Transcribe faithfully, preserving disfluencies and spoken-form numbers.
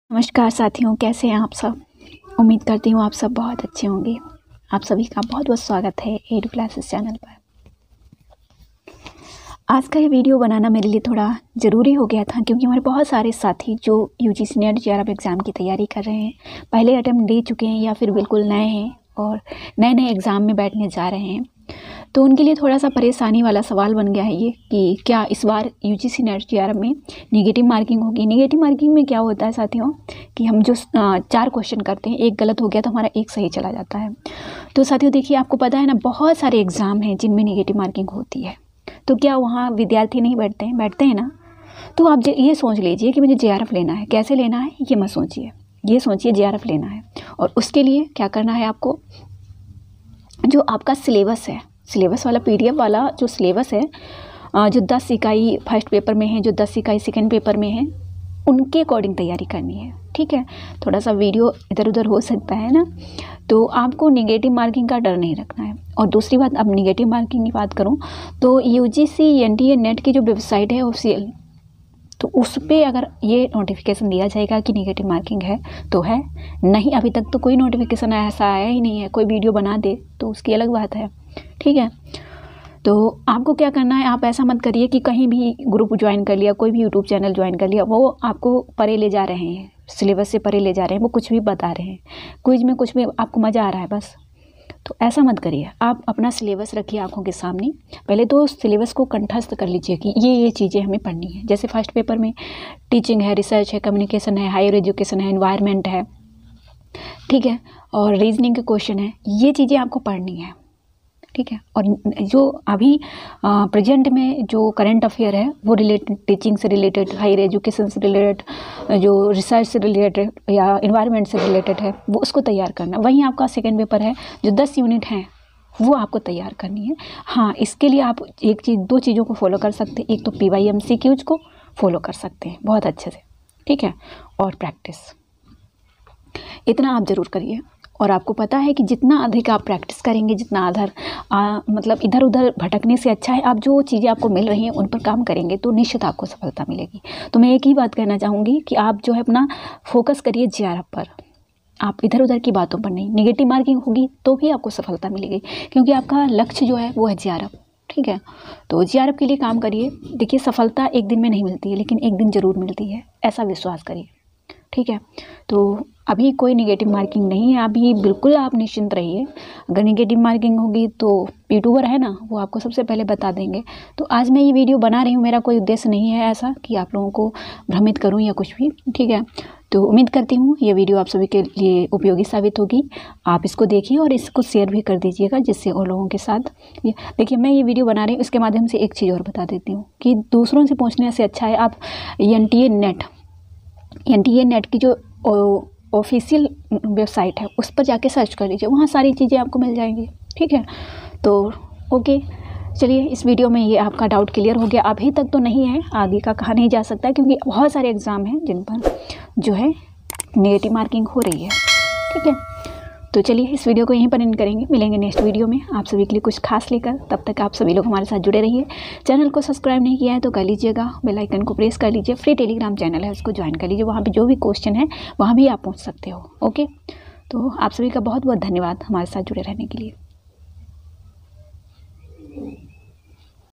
नमस्कार साथियों, कैसे हैं आप सब। उम्मीद करती हूँ आप सब बहुत अच्छे होंगे। आप सभी का बहुत बहुत स्वागत है एडू क्लासेस चैनल पर। आज का ये वीडियो बनाना मेरे लिए थोड़ा ज़रूरी हो गया था, क्योंकि हमारे बहुत सारे साथी जो यूजीसी नेट जेआरएफ एग्ज़ाम की तैयारी कर रहे हैं, पहले अटेम्प्ट दे चुके हैं या फिर बिल्कुल नए हैं और नए नए एग्ज़ाम में बैठने जा रहे हैं, तो उनके लिए थोड़ा सा परेशानी वाला सवाल बन गया है ये कि क्या इस बार यूजीसी नेट जेआरएफ में निगेटिव मार्किंग होगी। निगेटिव मार्किंग में क्या होता है साथियों कि हम जो चार क्वेश्चन करते हैं, एक गलत हो गया तो हमारा एक सही चला जाता है। तो साथियों देखिए, आपको पता है ना, बहुत सारे एग्ज़ाम हैं जिनमें निगेटिव मार्किंग होती है, तो क्या वहाँ विद्यार्थी नहीं बैठते हैं? बैठते हैं ना। तो आप ये सोच लीजिए कि मुझे जेआरएफ लेना है, कैसे लेना है ये मत सोचिए, ये सोचिए जेआरएफ लेना है। और उसके लिए क्या करना है आपको, जो आपका सिलेबस है, सिलेबस वाला पीडीएफ वाला जो सिलेबस है, जो दस इकाई फर्स्ट पेपर में है, जो दस इकाई सेकंड पेपर में है, उनके अकॉर्डिंग तैयारी करनी है। ठीक है, थोड़ा सा वीडियो इधर उधर हो सकता है ना, तो आपको निगेटिव मार्किंग का डर नहीं रखना है। और दूसरी बात, अब निगेटिव मार्किंग की बात करूं तो यूजीसी एनटीए नेट की जो वेबसाइट है ऑफिशियल, तो उस पर अगर ये नोटिफिकेशन दिया जाएगा कि निगेटिव मार्किंग है तो है, नहीं अभी तक तो कोई नोटिफिकेशन ऐसा आया ही नहीं है। कोई वीडियो बना दे तो उसकी अलग बात है। ठीक है, तो आपको क्या करना है, आप ऐसा मत करिए कि कहीं भी ग्रुप ज्वाइन कर लिया, कोई भी यूट्यूब चैनल ज्वाइन कर लिया, वो आपको परे ले जा रहे हैं, सिलेबस से परे ले जा रहे हैं, वो कुछ भी बता रहे हैं, क्विज में कुछ भी आपको मज़ा आ रहा है बस। तो ऐसा मत करिए, आप अपना सिलेबस रखिए आंखों के सामने। पहले तो सिलेबस को कंठस्थ कर लीजिए कि ये ये चीज़ें हमें पढ़नी है। जैसे फर्स्ट पेपर में टीचिंग है, रिसर्च है, कम्युनिकेशन है, हायर एजुकेशन है, एनवायरनमेंट है, ठीक है, और रीजनिंग के क्वेश्चन है, ये चीज़ें आपको पढ़नी है। ठीक है, और जो अभी प्रेजेंट में जो करंट अफेयर है वो रिलेटेड, टीचिंग से रिलेटेड, हायर एजुकेशन से रिलेटेड, जो रिसर्च से रिलेटेड या इन्वायरमेंट से रिलेटेड है, वो उसको तैयार करना। वहीं आपका सेकेंड पेपर है, जो दस यूनिट हैं वो आपको तैयार करनी है। हाँ, इसके लिए आप एक चीज़ दो चीज़ों को फॉलो कर सकते हैं। एक तो P Y M C Qs को फॉलो कर सकते हैं बहुत अच्छे से, ठीक है, और प्रैक्टिस, इतना आप ज़रूर करिए। और आपको पता है कि जितना अधिक आप प्रैक्टिस करेंगे, जितना आधार आ, मतलब इधर उधर भटकने से अच्छा है आप जो चीज़ें आपको मिल रही हैं उन पर काम करेंगे तो निश्चित आपको सफलता मिलेगी। तो मैं एक ही बात कहना चाहूँगी कि आप जो है अपना फोकस करिए जेआरएफ पर, आप इधर उधर की बातों पर नहीं। निगेटिव मार्किंग होगी तो भी आपको सफलता मिलेगी, क्योंकि आपका लक्ष्य जो है वो है जेआरएफ। ठीक है, तो जेआरएफ के लिए काम करिए। देखिए, सफलता एक दिन में नहीं मिलती है, लेकिन एक दिन ज़रूर मिलती है, ऐसा विश्वास करिए। ठीक है, तो अभी कोई निगेटिव मार्किंग नहीं है, अभी बिल्कुल आप निश्चिंत रहिए। अगर निगेटिव मार्किंग होगी तो यूट्यूबर है ना, वो आपको सबसे पहले बता देंगे। तो आज मैं ये वीडियो बना रही हूँ, मेरा कोई उद्देश्य नहीं है ऐसा कि आप लोगों को भ्रमित करूँ या कुछ भी। ठीक है, तो उम्मीद करती हूँ ये वीडियो आप सभी के लिए उपयोगी साबित होगी। आप इसको देखिए और इसको शेयर भी कर दीजिएगा, जिससे और लोगों के साथ। देखिए, मैं ये वीडियो बना रही हूँ, इसके माध्यम से एक चीज़ और बता देती हूँ कि दूसरों से पूछने से अच्छा है आप एनटीए नेट एनटीए नेट की जो ऑफिशियल वेबसाइट है उस पर जाके सर्च कर लीजिए, वहाँ सारी चीज़ें आपको मिल जाएंगी। ठीक है, तो ओके, चलिए इस वीडियो में ये आपका डाउट क्लियर हो गया। अभी तक तो नहीं है, आगे का कहा नहीं जा सकता, क्योंकि बहुत सारे एग्ज़ाम हैं जिन पर जो है नेगेटिव मार्किंग हो रही है। ठीक है, तो चलिए इस वीडियो को यहीं पर एंड करेंगे, मिलेंगे नेक्स्ट वीडियो में आप सभी के लिए कुछ खास लेकर। तब तक आप सभी लोग हमारे साथ जुड़े रहिए। चैनल को सब्सक्राइब नहीं किया है तो कर लीजिएगा, बेल आइकन को प्रेस कर लीजिए। फ्री टेलीग्राम चैनल है, उसको ज्वाइन कर लीजिए, वहाँ पे जो भी क्वेश्चन है वहाँ भी आप पूछ सकते हो। ओके, तो आप सभी का बहुत बहुत धन्यवाद हमारे साथ जुड़े रहने के लिए।